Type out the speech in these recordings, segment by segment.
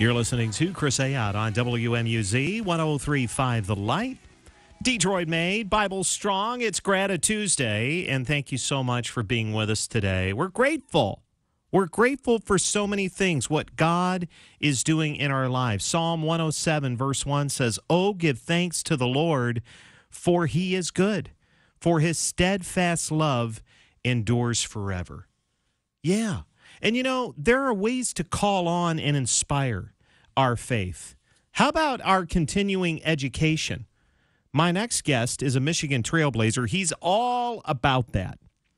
You're listening to Chris Ayotte on WMUZ 103.5 The Light. Detroit made, Bible strong. It's Grata Tuesday, and thank you so much for being with us today. We're grateful. We're grateful for so many things, what God is doing in our lives. Psalm 107, verse 1 says, "Oh, give thanks to the Lord, for he is good, for his steadfast love endures forever." Yeah. And you know, there are ways to call on and inspire our faith. How about our continuing education? My next guest is a Michigan trailblazer. He's all about that.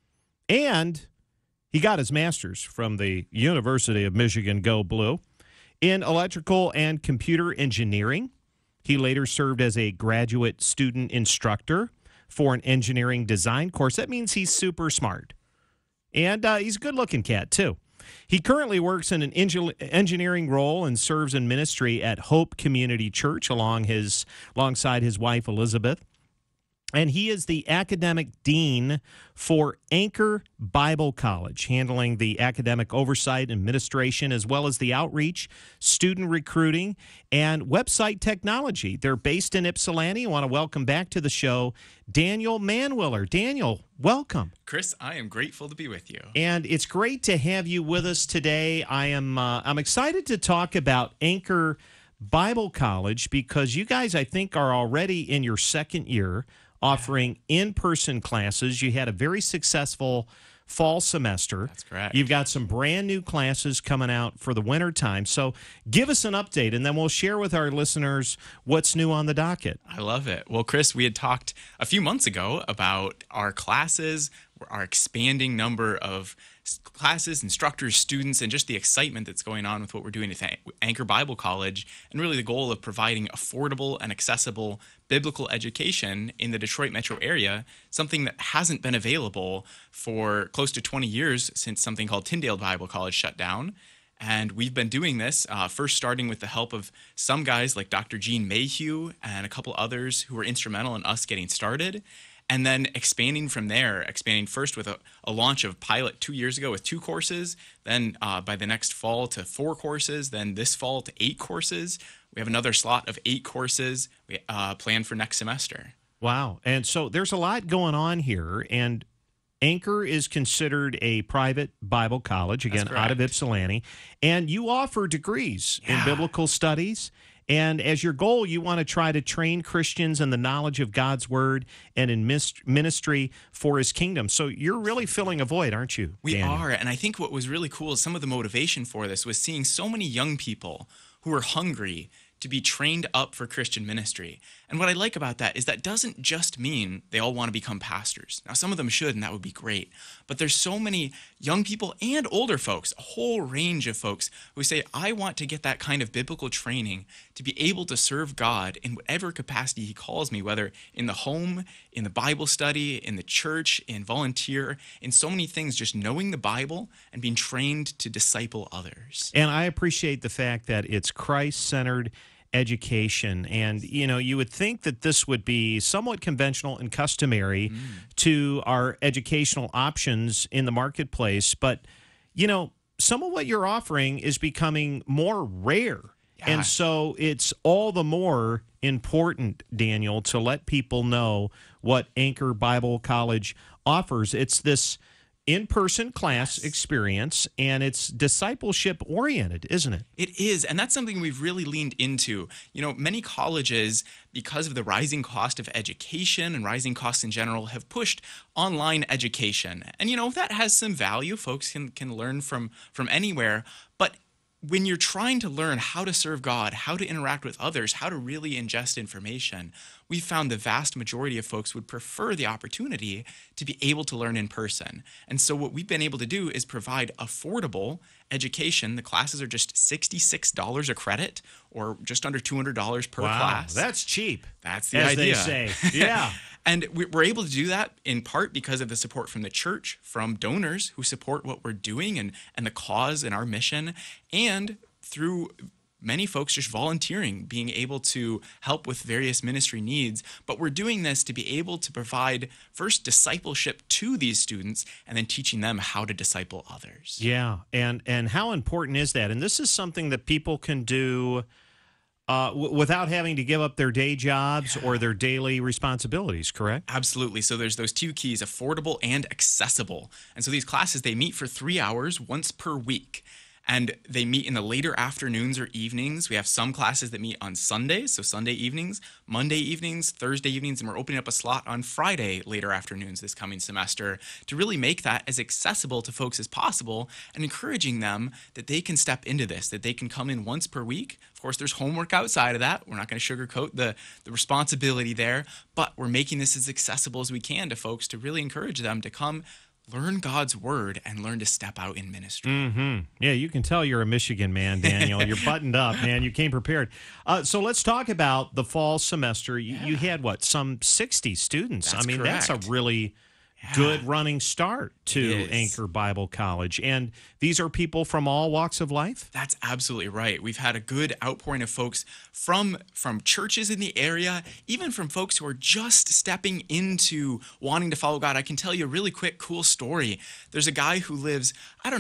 And he got his master's from the University of Michigan, Go Blue, in electrical and computer engineering. He later served as a graduate student instructor for an engineering design course. That means he's super smart. And he's a good-looking cat, too. He currently works in an engineering role and serves in ministry at Hope Community Church alongside his wife, Elizabeth. And he is the academic dean for Anchor Bible College, handling the academic oversight and administration, as well as the outreach, student recruiting, and website technology. They're based in Ypsilanti. I want to welcome back to the show Daniel Manwiller. Daniel, welcome. Chris, I am grateful to be with you. And it's great to have you with us today. I'm excited to talk about Anchor Bible College because you guys, I think, are already in your second year offering in-person classes. You had a very successful fall semester. That's correct. You've got some brand new classes coming out for the winter time. So give us an update, and then we'll share with our listeners what's new on the docket. I love it. Well, Chris, we had talked a few months ago about our classes, our expanding number of classes, instructors, students, and just the excitement that's going on with what we're doing at Anchor Bible College, and really the goal of providing affordable and accessible biblical education in the Detroit metro area, something that hasn't been available for close to 20 years since something called Tyndale Bible College shut down. And we've been doing this, first starting with the help of some guys like Dr. Gene Mayhew and a couple others who were instrumental in us getting started. And then expanding from there, expanding first with a launch of pilot 2 years ago with 2 courses, then by the next fall to 4 courses, then this fall to 8 courses. We have another slot of 8 courses planned for next semester. Wow. And so there's a lot going on here, and Anchor is considered a private Bible college, again, out of Ypsilanti, and you offer degrees in biblical studies. And as your goal, you want to try to train Christians in the knowledge of God's word and in ministry for his kingdom. So you're really filling a void, aren't you, We Daniel? are. And I think what was really cool is some of the motivation for this was seeing so many young people who were hungry to be trained up for Christian ministry. And what I like about that is that doesn't just mean they all want to become pastors. Now, some of them should, and that would be great. But there's so many young people and older folks, a whole range of folks who say, I want to get that kind of biblical training to be able to serve God in whatever capacity he calls me, whether in the home, in the Bible study, in the church, in volunteer, in so many things, just knowing the Bible and being trained to disciple others. And I appreciate the fact that it's Christ-centered education. And, you know, you would think that this would be somewhat conventional and customary to our educational options in the marketplace. But, you know, some of what you're offering is becoming more rare. Yeah. And so it's all the more important, Daniel, to let people know what Anchor Bible College offers. It's this in-person class experience, and it's discipleship-oriented, isn't it? It is, and that's something we've really leaned into. You know, many colleges, because of the rising cost of education and rising costs in general, have pushed online education. And, you know, that has some value. Folks can learn from anywhere, but when you're trying to learn how to serve God, how to interact with others, how to really ingest information, we found the vast majority of folks would prefer the opportunity to be able to learn in person. And so what we've been able to do is provide affordable education. The classes are just $66 a credit, or just under $200 per class. That's cheap. That's the as idea. They say. Yeah. And we're able to do that in part because of the support from the church, from donors who support what we're doing and the cause and our mission, and through many folks just volunteering, being able to help with various ministry needs. But we're doing this to be able to provide first discipleship to these students and then teaching them how to disciple others. Yeah, and how important is that? And this is something that people can do without having to give up their day jobs or their daily responsibilities, correct? Absolutely. So there's those two keys, affordable and accessible. And so these classes, they meet for 3 hours once per week. And they meet in the later afternoons or evenings. We have some classes that meet on Sundays, so Sunday evenings, Monday evenings, Thursday evenings, and we're opening up a slot on Friday later afternoons this coming semester to really make that as accessible to folks as possible and encouraging them that they can step into this, that they can come in once per week. Of course, there's homework outside of that. We're not going to sugarcoat the responsibility there, but we're making this as accessible as we can to folks to really encourage them to come learn God's word and learn to step out in ministry. Mm-hmm. Yeah, you can tell you're a Michigan man, Daniel. You're buttoned up, man. You came prepared. So let's talk about the fall semester. You had, what, some 60 students? That's That's a really good running start to Anchor Bible College. And these are people from all walks of life? That's absolutely right. We've had a good outpouring of folks from churches in the area, even from folks who are just stepping into wanting to follow God. I can tell you a really quick, cool story. There's a guy who lives,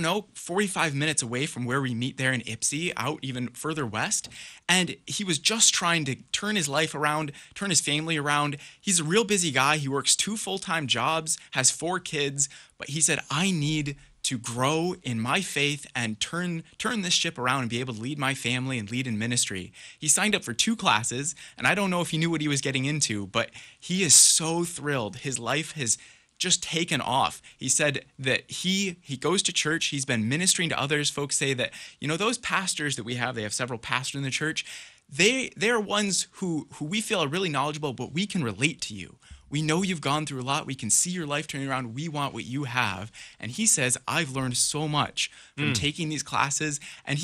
45 minutes away from where we meet there in Ypsi, out even further west. And he was just trying to turn his life around, turn his family around. He's a real busy guy. He works 2 full-time jobs, has 4 kids, but he said, I need to grow in my faith and turn this ship around and be able to lead my family and lead in ministry. He signed up for 2 classes, and I don't know if he knew what he was getting into, but he is so thrilled. His life has just taken off. He said that he goes to church. He's been ministering to others. Folks say that, those pastors that we have, they have several pastors in the church. They're ones who we feel are really knowledgeable, but we can relate to you. We know you've gone through a lot. We can see your life turning around. We want what you have. And he says, I've learned so much from taking these classes. And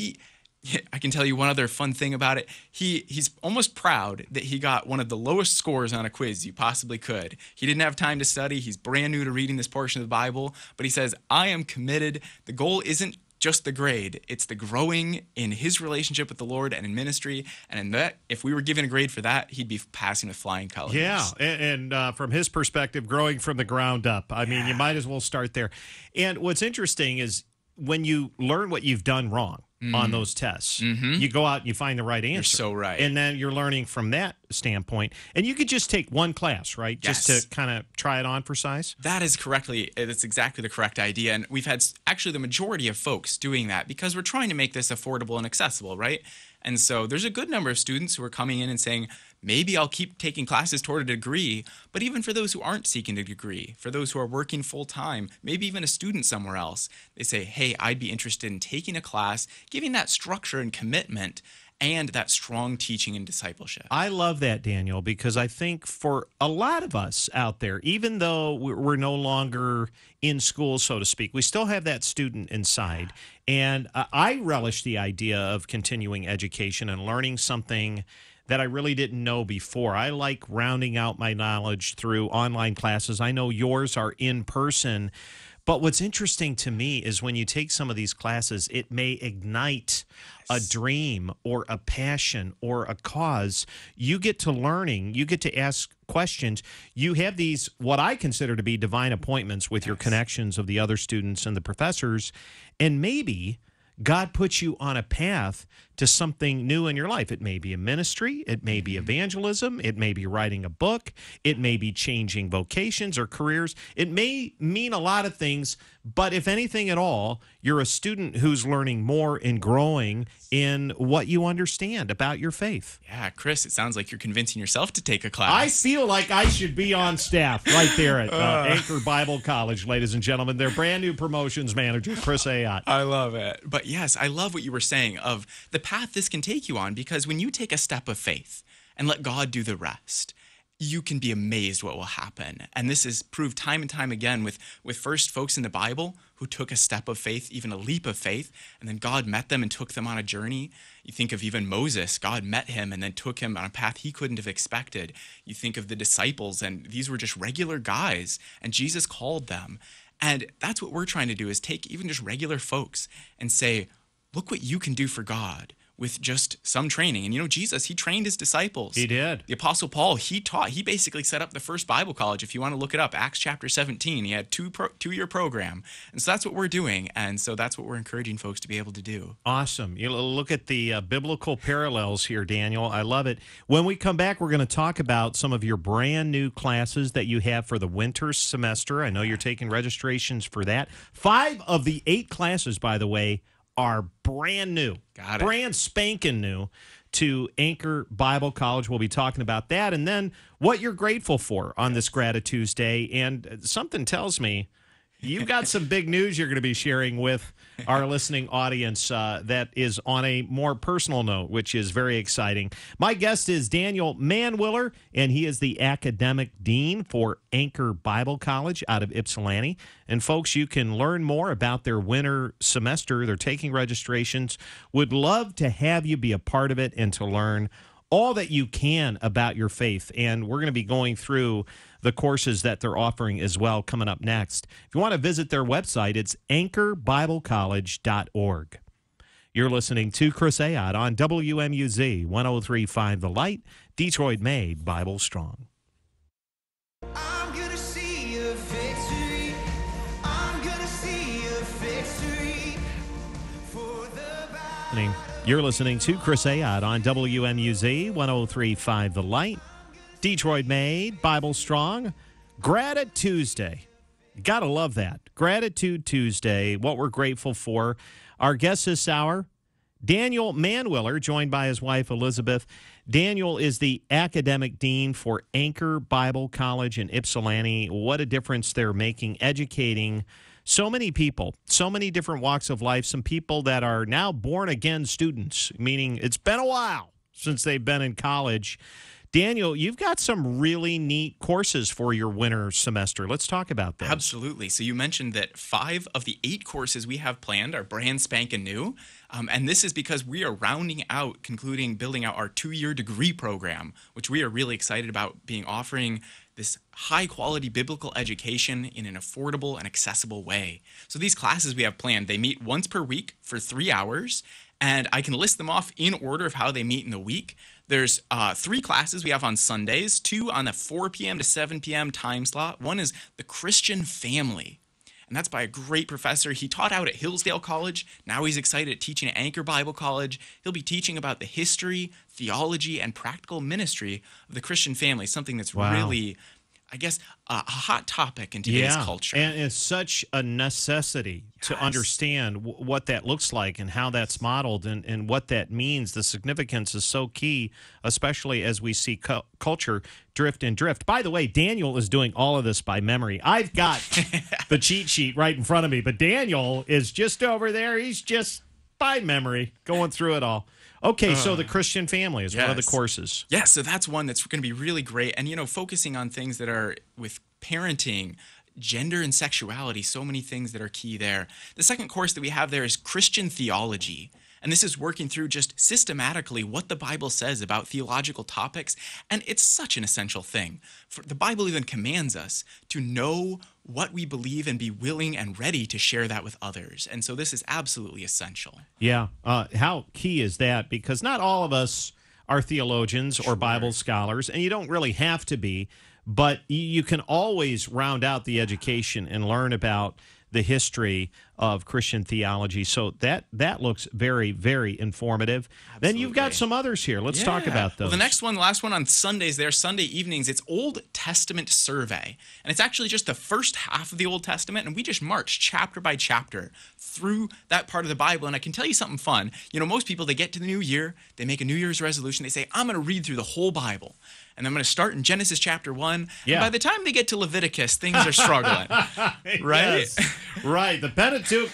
I can tell you one other fun thing about it. He's almost proud that he got one of the lowest scores on a quiz you possibly could. He didn't have time to study. He's brand new to reading this portion of the Bible. But he says, I am committed. The goal isn't just the grade. It's the growing in his relationship with the Lord and in ministry. And in that, if we were given a grade for that, he'd be passing with flying colors. Yeah, and from his perspective, growing from the ground up. You might as well start there. And what's interesting is when you learn what you've done wrong on those tests, you go out and you find the right answer. You're so right. And then you're learning from that standpoint. And you could just take one class, right? Yes. Just to kind of try it on for size? That's exactly the correct idea. And we've had actually the majority of folks doing that because we're trying to make this affordable and accessible, right? And so there's a good number of students who are coming in and saying, maybe I'll keep taking classes toward a degree. But even for those who aren't seeking a degree, for those who are working full time, maybe even a student somewhere else, they say, hey, I'd be interested in taking a class, giving that structure and commitment and that strong teaching and discipleship. I love that, Daniel, because I think for a lot of us out there, even though we're no longer in school, so to speak, we still have that student inside. And I relish the idea of continuing education and learning something that I really didn't know before. I like rounding out my knowledge through online classes. I know yours are in person. But what's interesting to me is when you take some of these classes, it may ignite a dream or a passion or a cause. You get to learning. You get to ask questions. You have these, what I consider to be divine appointments with your connections of the other students and the professors. And maybe God puts you on a path to something new in your life. It may be a ministry. It may be evangelism. It may be writing a book. It may be changing vocations or careers. It may mean a lot of things, but if anything at all, you're a student who's learning more and growing in what you understand about your faith. Yeah, Chris, it sounds like you're convincing yourself to take a class. I feel like I should be on staff right there at Anchor Bible College, ladies and gentlemen. Their brand new promotions manager, Chris Ayotte. I love it. But yes, I love what you were saying of the path this can take you on, because when you take a step of faith and let God do the rest, you can be amazed what will happen. And this is proved time and time again with first folks in the Bible who took a step of faith, even a leap of faith, and then God met them and took them on a journey. You think of even Moses. God met him and then took him on a path he couldn't have expected. You think of the disciples, and these were just regular guys, and Jesus called them. And that's what we're trying to do, is take even just regular folks and say, look what you can do for God with just some training. And Jesus, he trained his disciples. He did. The Apostle Paul, he basically set up the first Bible college. If you want to look it up, Acts chapter 17, he had two-year program. And so that's what we're doing. And so that's what we're encouraging folks to be able to do. Awesome. You look at the biblical parallels here, Daniel. I love it. When we come back, we're going to talk about some of your brand new classes that you have for the winter semester. I know you're taking registrations for that. 5 of the 8 classes, by the way, are brand new. Got it. Brand spanking new to Anchor Bible College. We'll be talking about that. And then what you're grateful for on this Gratitude Tuesday. And something tells me you've got some big news you're going to be sharing with our listening audience that is on a more personal note, which is very exciting. My guest is Daniel Manwiller, and he is the academic dean for Anchor Bible College out of Ypsilanti. And folks, you can learn more about their winter semester. They're taking registrations. Would love to have you be a part of it and to learn all that you can about your faith. And we're going to be going through the courses that they're offering as well coming up next. If you want to visit their website, it's anchorbiblecollege.org. You're listening to Chris Ayotte on WMUZ 103.5 The Light, Detroit made Bible strong. I'm gonna see a victory. I'm gonna see a victory for the battle. You're listening to Chris Ayotte on WMUZ 103.5 The Light, Detroit made Bible strong. Gratitude Tuesday. Gotta love that. Gratitude Tuesday, what we're grateful for. Our guest this hour, Daniel Manwiller, joined by his wife, Elizabeth. Daniel is the academic dean for Anchor Bible College in Ypsilanti. What a difference they're making, educating so many people, so many different walks of life, some people that are now born-again students, meaning it's been a while since they've been in college. Daniel, you've got some really neat courses for your winter semester. Let's talk about that. Absolutely. So you mentioned that 5 of the 8 courses we have planned are brand spanking new. And this is because we are building out our 2-year degree program, which we are really excited about offering this high-quality biblical education in an affordable and accessible way. So these classes we have planned, they meet once per week for 3 hours, and I can list them off in order of how they meet in the week. There's 3 classes we have on Sundays, 2 on the 4 p.m. to 7 p.m. time slot. One is the Christian Family, and that's by a great professor. He taught out at Hillsdale College. Now he's excited at teaching at Anchor Bible College. He'll be teaching about the history, theology, and practical ministry of the Christian family, something that's really, I guess, a hot topic in today's culture. And it's such a necessity to understand what that looks like and how that's modeled and what that means. The significance is so key, especially as we see culture drift and drift. By the way, Daniel is doing all of this by memory. I've got the cheat sheet right in front of me, but Daniel is just over there. He's just by memory going through it all. Okay, so the Christian Family is one of the courses. Yeah, so that's one that's going to be really great. And, focusing on things that are with parenting, gender and sexuality, so many things that are key there. The second course that we have there is Christian Theology. And this is working through just systematically what the Bible says about theological topics. And it's such an essential thing. The Bible even commands us to know what we believe and be willing and ready to share that with others. And so this is absolutely essential. Yeah. How key is that? Because not all of us are theologians or Bible scholars, and you don't really have to be, but you can always round out the education and learn about the history of Christian theology. So that looks very, very informative. Absolutely. Then you've got some others here. Let's talk about those. Well, the last one on Sundays there, Sunday evenings, it's Old Testament Survey. And it's actually just the first half of the Old Testament, and we just march chapter by chapter through that part of the Bible. And I can tell you something fun. Most people, they get to the new year, they make a New Year's resolution, they say, I'm going to read through the whole Bible. And I'm going to start in Genesis chapter 1. Yeah. And by the time they get to Leviticus, things are struggling. Right? Yes. Right. The Pentateuch,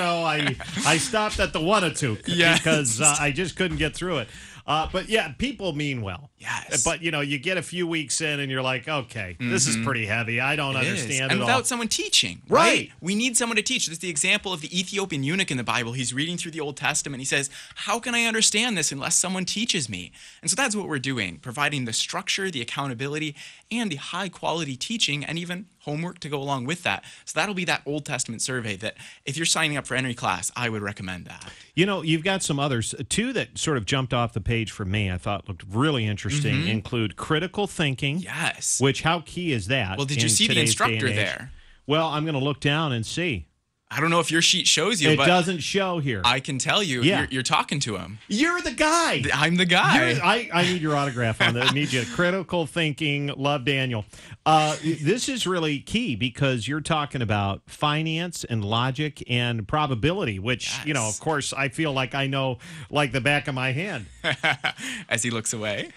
I stopped at the Wonateuch because I just couldn't get through it. But yeah, people mean well. Yes. But, you get a few weeks in and you're like, okay, this is pretty heavy. I don't understand it and all. without someone teaching, right? We need someone to teach. This is the example of the Ethiopian eunuch in the Bible. He's reading through the Old Testament. He says, how can I understand this unless someone teaches me? And so that's what we're doing, providing the structure, the accountability, and the high-quality teaching, and even homework to go along with that. So that'll be that Old Testament survey that if you're signing up for any class, I would recommend that. You know, you've got some others, two that sort of jumped off the page for me, I thought looked really interesting, include critical thinking. Yes. Which, how key is that? Well, did you in see the today's day instructor and age? there? Well, I'm going to look down and see. I don't know if your sheet shows you, It but doesn't show here. I can tell you, Yeah. you're talking to him. You're the guy. I'm the guy. I need your autograph on that. I need you. Critical thinking. Love Daniel. This is really key because you're talking about finance and logic and probability, which, you know, of course, I feel like I know like the back of my hand. As he looks away.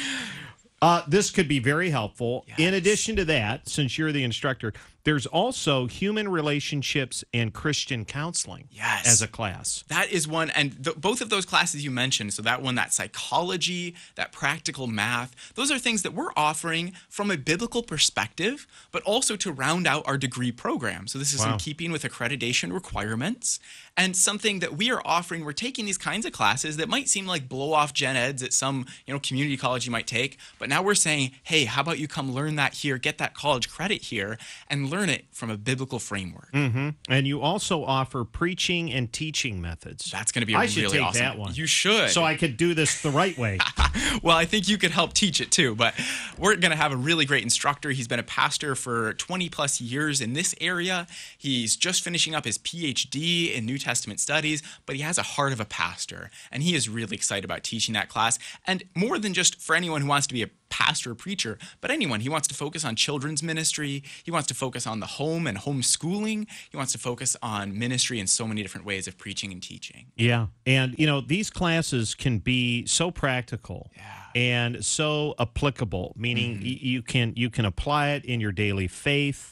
This could be very helpful. Yes. In addition to that, since you're the instructor, there's also human relationships and Christian counseling Yes. as a class. That is one, and both of those classes you mentioned, so that one, that psychology, that practical math, those are things that we're offering from a biblical perspective, but also to round out our degree program. So this is in keeping with accreditation requirements, and something that we are offering. We're taking these kinds of classes that might seem like blow-off gen eds at some community college you might take, but now we're saying, hey, how about you come learn that here, get that college credit here, and learn it from a biblical framework. Mm-hmm. And you also offer preaching and teaching methods. That's going to be I really should take awesome. that one. You should. So I could do this the right way. Well, I think you could help teach it too, but we're going to have a really great instructor. He's been a pastor for 20 plus years in this area. He's just finishing up his PhD in New Testament studies, but he has a heart of a pastor, and he is really excited about teaching that class. And more than just for anyone who wants to be a pastor or preacher, but anyone. He wants to focus on children's ministry. He wants to focus on the home and homeschooling. He wants to focus on ministry in so many different ways of preaching and teaching. Yeah. And, these classes can be so practical and so applicable, meaning you can apply it in your daily faith,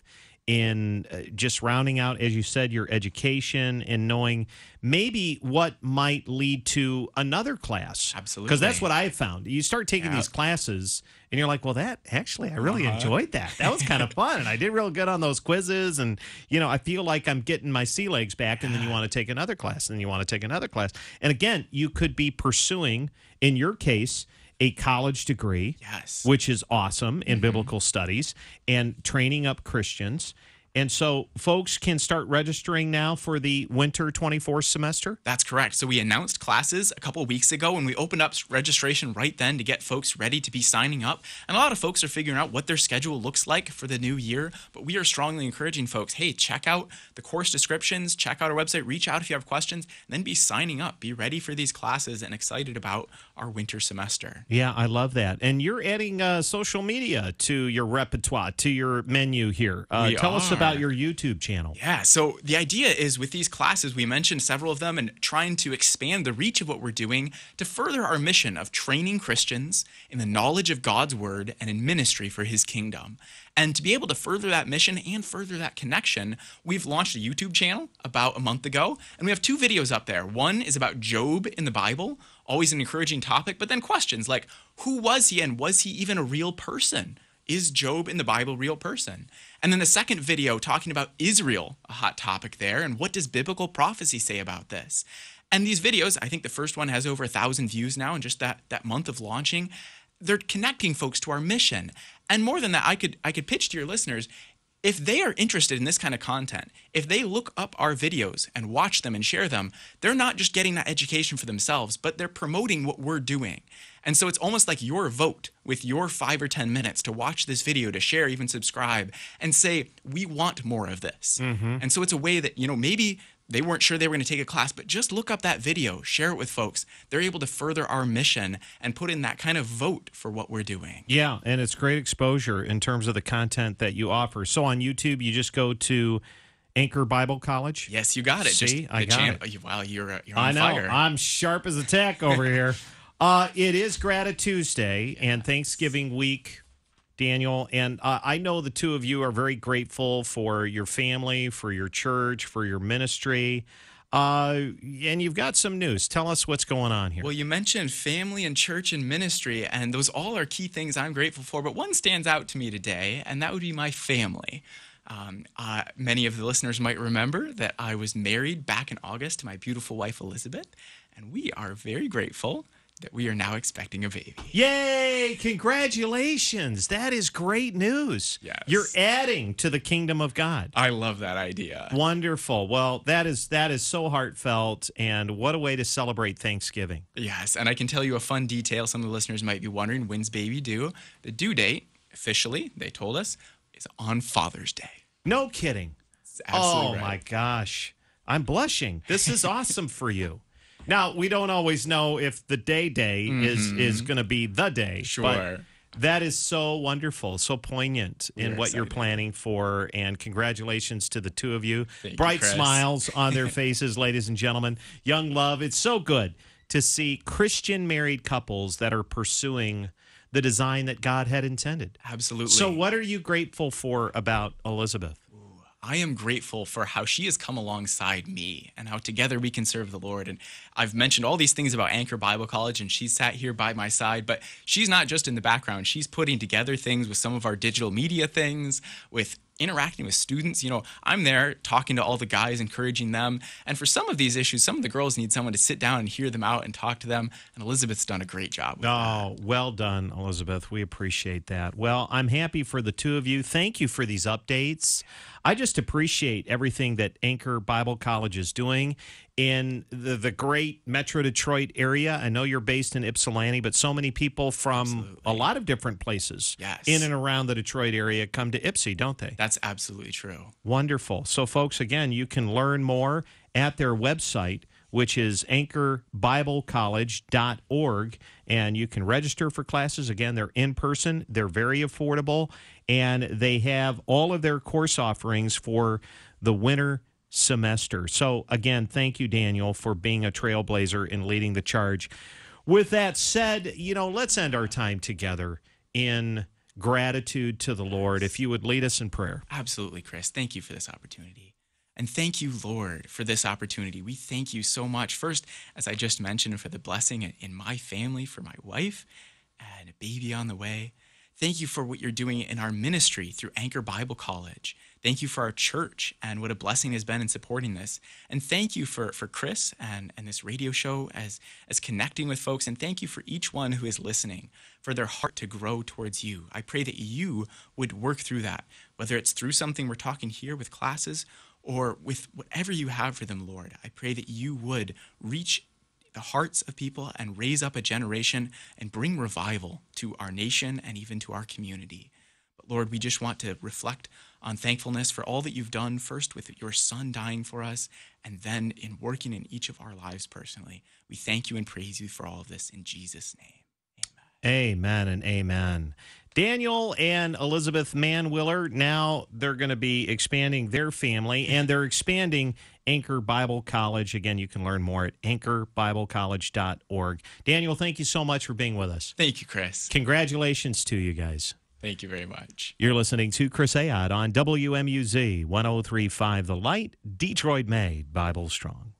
in just rounding out, as you said, your education and knowing maybe what might lead to another class. Absolutely. Because that's what I've found. You start taking these classes and you're like, well, I really enjoyed that. That was kind of fun. And I did real good on those quizzes. And, I feel like I'm getting my sea legs back. And then you want to take another class, and then you want to take another class. And again, you could be pursuing, in your case, a college degree, which is awesome in biblical studies, and training up Christians. And so folks can start registering now for the winter 24 semester? That's correct. So we announced classes a couple of weeks ago, and we opened up registration right then to get folks ready to be signing up. And a lot of folks are figuring out what their schedule looks like for the new year. But we are strongly encouraging folks, hey, check out the course descriptions, check out our website, reach out if you have questions, and then be signing up. Be ready for these classes and excited about our winter semester. Yeah, I love that. And you're adding social media to your repertoire, to your menu here. Tell us about your YouTube channel. Yeah, so the idea is with these classes, we mentioned several of them, and trying to expand the reach of what we're doing to further our mission of training Christians in the knowledge of God's word and in ministry for his kingdom. And to be able to further that mission and further that connection, we've launched a YouTube channel about a month ago, and we have 2 videos up there. One is about Job in the Bible, always an encouraging topic, but then questions like, who was he and was he even a real person? Is Job in the Bible a real person? And then the second video talking about Israel, a hot topic there, and what does biblical prophecy say about this? And these videos, I think the first one has over 1,000 views now in just that month of launching. They're connecting folks to our mission. And more than that, I could pitch to your listeners, if they are interested in this kind of content, if they look up our videos and watch them and share them, they're not just getting that education for themselves, but they're promoting what we're doing. And so it's almost like your vote with your 5 or 10 minutes to watch this video, to share, even subscribe, and say, we want more of this. And so it's a way that, maybe they weren't sure they were going to take a class, but just look up that video, share it with folks. They're able to further our mission and put in that kind of vote for what we're doing. Yeah, and it's great exposure in terms of the content that you offer. So on YouTube, you just go to Anchor Bible College? Yes, you got it. See, I got it. Wow, you're on I know. fire. I'm sharp as a tack over here. It is Grata Tuesday and Thanksgiving week, Daniel, and I know the two of you are very grateful for your family, for your church, for your ministry, and you've got some news. Tell us what's going on here. Well, you mentioned family and church and ministry, and those all are key things I'm grateful for, but one stands out to me today, and that would be my family. Many of the listeners might remember that I was married back in August to my beautiful wife, Elizabeth, and we are very grateful that we are now expecting a baby. Yay! Congratulations. That is great news. Yes. You're adding to the kingdom of God. I love that idea. Wonderful. Well, that is so heartfelt, and what a way to celebrate Thanksgiving. Yes, and I can tell you a fun detail. Some of the listeners might be wondering, when's baby due? The due date, officially, they told us, is on Father's Day. No kidding. That's absolutely right. My gosh. I'm blushing. This is awesome for you. Now, we don't always know if the day is going to be the day. Sure. But that is so wonderful, so poignant in what you're planning for. And congratulations to the two of you. Thank you, Bright Chris. Smiles on their faces, ladies and gentlemen. Young love. It's so good to see Christian married couples that are pursuing the design that God had intended. Absolutely. So what are you grateful for about Elisabeth? I am grateful for how she has come alongside me and how together we can serve the Lord. And I've mentioned all these things about Anchor Bible College, and she's sat here by my side, but she's not just in the background. She's putting together things with some of our digital media things, with interacting with students. You know, I'm there talking to all the guys, encouraging them. And for some of these issues, some of the girls need someone to sit down and hear them out and talk to them. And Elisabeth's done a great job with that. Well done, Elisabeth. We appreciate that. Well, I'm happy for the two of you. Thank you for these updates. I just appreciate everything that Anchor Bible College is doing in the great Metro Detroit area. I know you're based in Ypsilanti, but so many people from a lot of different places in and around the Detroit area come to Ypsi, don't they? That's absolutely true. Wonderful. So, folks, again, you can learn more at their website, which is anchorbiblecollege.org, and you can register for classes. Again, they're in person. They're very affordable, and they have all of their course offerings for the winter semester. So, again, thank you, Daniel, for being a trailblazer and leading the charge. With that said, let's end our time together in gratitude to the Lord. If you would lead us in prayer. Absolutely, Chris. Thank you for this opportunity. And thank you, Lord, for this opportunity. We thank you so much. First, as I just mentioned, for the blessing in my family, for my wife, and a baby on the way. Thank you for what you're doing in our ministry through Anchor Bible College. Thank you for our church and what a blessing has been in supporting this. And thank you for Chris and this radio show as connecting with folks. And thank you for each one who is listening, for their heart to grow towards you. I pray that you would work through that, whether it's through something we're talking here with classes or with whatever you have for them, Lord. I pray that you would reach the hearts of people and raise up a generation and bring revival to our nation and even to our community. But Lord, we just want to reflect on thankfulness for all that you've done, first with your Son dying for us, and then in working in each of our lives personally. We thank you and praise you for all of this in Jesus' name. Amen and amen. Daniel and Elisabeth Manwiller, now they're going to be expanding their family, and they're expanding Anchor Bible College. Again, you can learn more at anchorbiblecollege.org. Daniel, thank you so much for being with us. Thank you, Chris. Congratulations to you guys. Thank you very much. You're listening to Chris Ayotte on WMUZ 103.5 The Light, Detroit made, Bible strong.